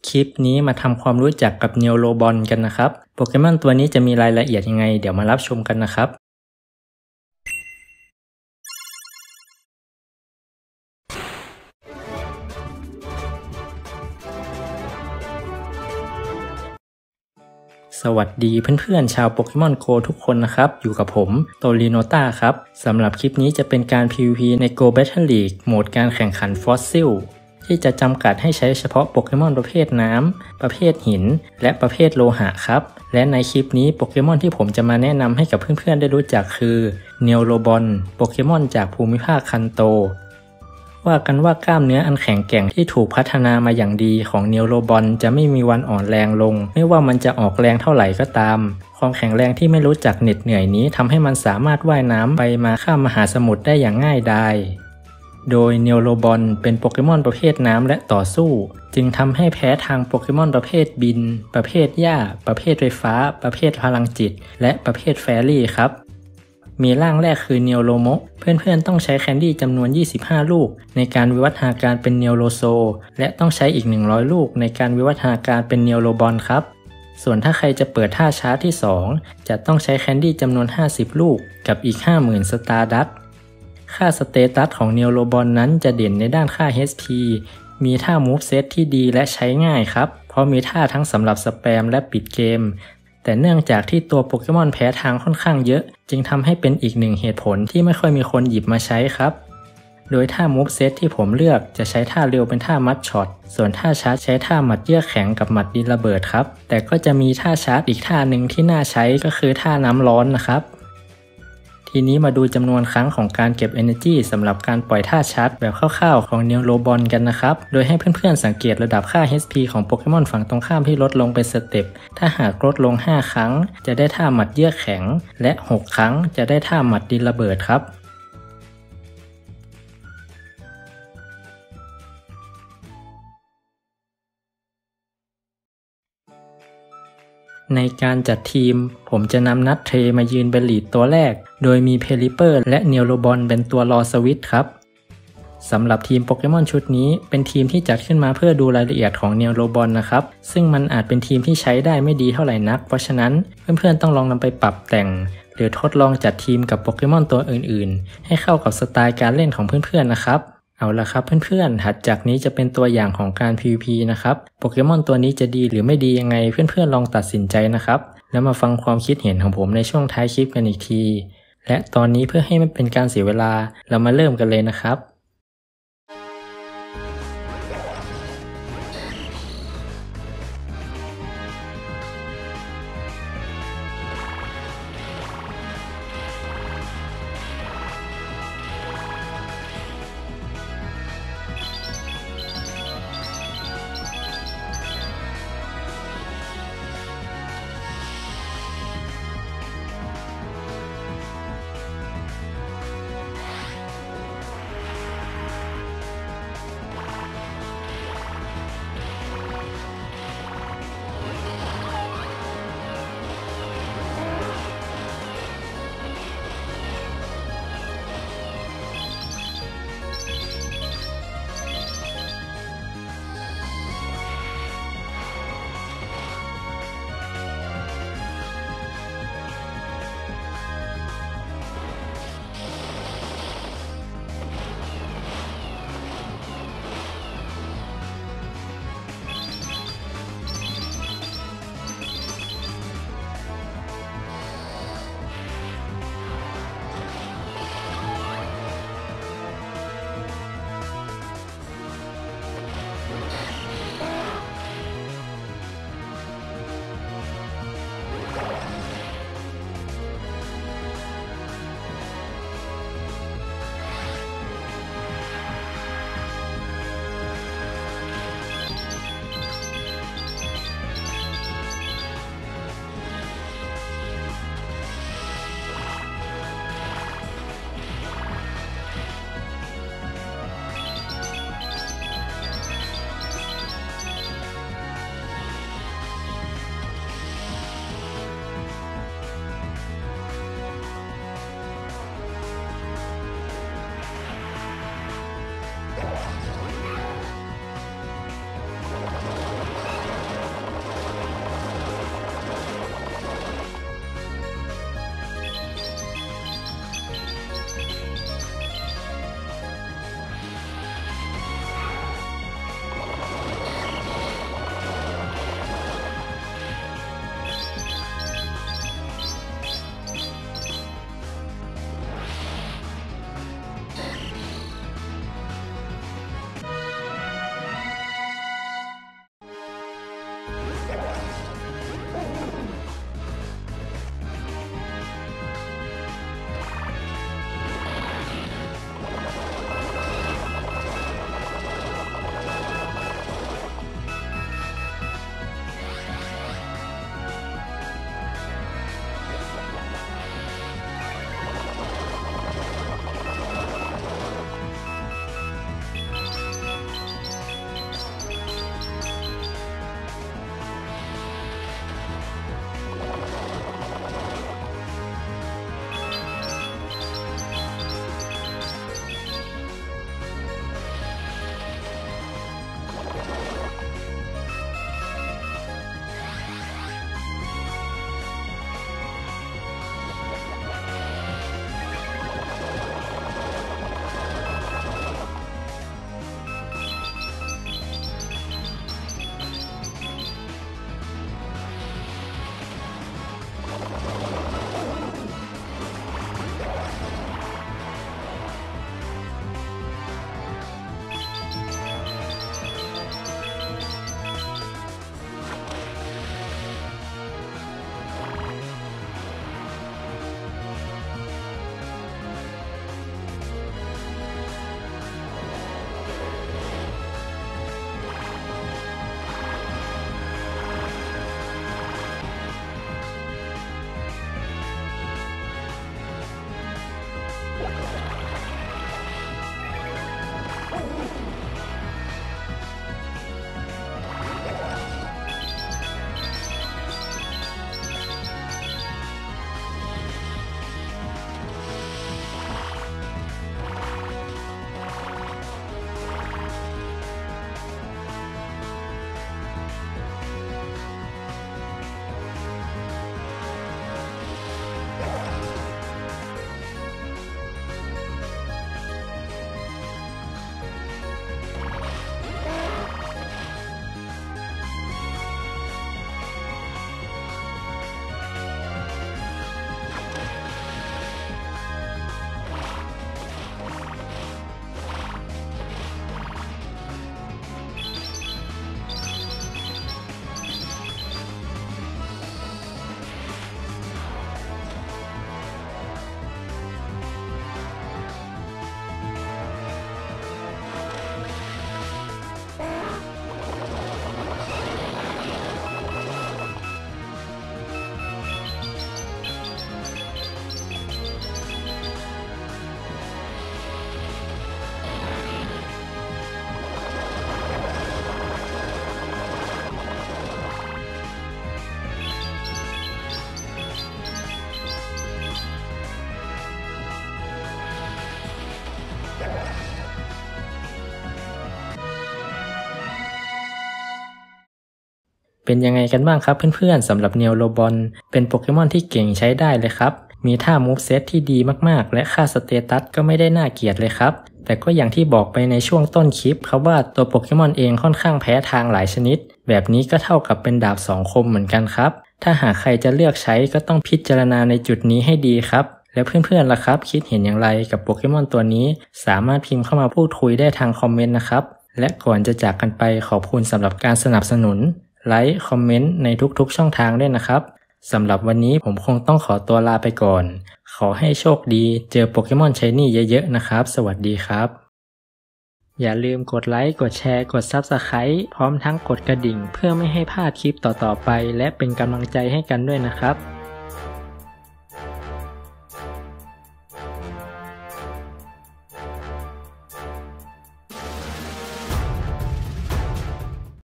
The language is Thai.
คลิปนี้มาทำความรู้จักกับเนโรบอลกันนะครับโปเกมอนตัวนี้จะมีรายละเอียดยังไงเดี๋ยวมารับชมกันนะครับสวัสดีเพื่อนๆชาวโปเกมอนโกทุกคนนะครับอยู่กับผมโตริโนต้าครับสำหรับคลิปนี้จะเป็นการ PVP ใน Go Battle League โหมดการแข่งขันฟอสซิลที่จะจำกัดให้ใช้เฉพาะโปเกมอนประเภทน้ำประเภทหินและประเภทโลหะครับและในคลิปนี้โปเกมอนที่ผมจะมาแนะนำให้กับเพื่อนๆได้รู้จักคือเนโรบอลโปเกมอนจากภูมิภาคคันโตว่ากันว่ากล้ามเนื้ออันแข็งแกร่งที่ถูกพัฒนามาอย่างดีของเนโรบอลจะไม่มีวันอ่อนแรงลงไม่ว่ามันจะออกแรงเท่าไหร่ก็ตามความแข็งแรงที่ไม่รู้จักเหน็ดเหนื่อยนี้ทำให้มันสามารถว่ายน้ำไปมาข้ามมหาสมุทรได้อย่างง่ายดายโดยเนโรบอลเป็นโปเกมอนประเภทน้ำและต่อสู้จึงทำให้แพ้ทางโปเกมอนประเภทบินประเภทหญ้าประเภทไฟฟ้าประเภทพลังจิตและประเภทแฟรี่ครับมีร่างแรกคือเนโรโมเพื่อนๆต้องใช้แคนดี้จำนวน25ลูกในการวิวัฒนาการเป็นเนโรโซและต้องใช้อีก100ลูกในการวิวัฒนาการเป็นเนโรบอลครับส่วนถ้าใครจะเปิดท่าชาร์จที่2จะต้องใช้แคนดี้จำนวน50ลูกกับอีก 50,000 สตาร์ดัสค่าสเตตัสของเนโรบอลนั้นจะเด่นในด้านค่า HP มีท่ามูฟเซตที่ดีและใช้ง่ายครับเพราะมีท่าทั้งสำหรับสแปมและปิดเกมแต่เนื่องจากที่ตัวโปเกมอนแพ้ทางค่อนข้างเยอะจึงทำให้เป็นอีกหนึ่งเหตุผลที่ไม่ค่อยมีคนหยิบมาใช้ครับโดยท่ามูฟเซตที่ผมเลือกจะใช้ท่าเร็วเป็นท่ามัดช็อตส่วนท่าชาร์จใช้ท่าหมัดเยือกแข็งกับหมัดดินระเบิดครับแต่ก็จะมีท่าชาร์จอีกท่าหนึ่งที่น่าใช้ก็คือท่าน้ำร้อนนะครับทีนี้มาดูจำนวนครั้งของการเก็บ Energy สำหรับการปล่อยท่าชาร์จแบบคร่าวๆของเนโรบอลกันนะครับโดยให้เพื่อนๆสังเกตระดับค่า HP ของโปเกมอนฝั่งตรงข้ามที่ลดลงเป็นสเต็ปถ้าหากลดลง5ครั้งจะได้ท่าหมัดเยือกแข็งและ6ครั้งจะได้ท่าหมัดดินระเบิดครับในการจัดทีมผมจะนำนัทเทรมายืนเป็นลีดตัวแรกโดยมีเพลิเปอร์และเนโรบอลเป็นตัวรอสวิตช์ครับสำหรับทีมโปเกมอนชุดนี้เป็นทีมที่จัดขึ้นมาเพื่อดูรายละเอียดของเนโรบอลนะครับซึ่งมันอาจเป็นทีมที่ใช้ได้ไม่ดีเท่าไหร่นักเพราะฉะนั้นเพื่อนๆต้องลองนำไปปรับแต่งหรือทดลองจัดทีมกับโปเกมอนตัวอื่นๆให้เข้ากับสไตล์การเล่นของเพื่อนๆนะครับเอาละครับเพื่อนๆถัดจากนี้จะเป็นตัวอย่างของการ PVP นะครับโปเกมอนตัวนี้จะดีหรือไม่ดียังไงเพื่อนๆลองตัดสินใจนะครับแล้วมาฟังความคิดเห็นของผมในช่วงท้ายคลิปกันอีกทีและตอนนี้เพื่อให้ไม่เป็นการเสียเวลาเรามาเริ่มกันเลยนะครับเป็นยังไงกันบ้างครับเพื่อนๆสำหรับเนียวโลบอนเป็นโปเกมอนที่เก่งใช้ได้เลยครับมีท่ามูฟเซตที่ดีมากๆและค่าสเตตัสก็ไม่ได้น่าเกลียดเลยครับแต่ก็อย่างที่บอกไปในช่วงต้นคลิปครับว่าตัวโปเกมอนเองค่อนข้างแพ้ทางหลายชนิดแบบนี้ก็เท่ากับเป็นดาบสองคมเหมือนกันครับถ้าหากใครจะเลือกใช้ก็ต้องพิจารณาในจุดนี้ให้ดีครับแล้วเพื่อนๆล่ะครับคิดเห็นอย่างไรกับโปเกมอนตัวนี้สามารถพิมพ์เข้ามาพูดคุยได้ทางคอมเมนต์นะครับและก่อนจะจากกันไปขอบคุณสำหรับการสนับสนุนไลค์คอมเมนต์ในทุกๆช่องทางด้วยนะครับสำหรับวันนี้ผมคงต้องขอตัวลาไปก่อนขอให้โชคดีเจอโปเกมอนชายนี่เยอะๆนะครับสวัสดีครับอย่าลืมกดไลค์กดแชร์กด Subscribe พร้อมทั้งกดกระดิ่งเพื่อไม่ให้พลาดคลิปต่อๆไปและเป็นกำลังใจให้กันด้วยนะครับ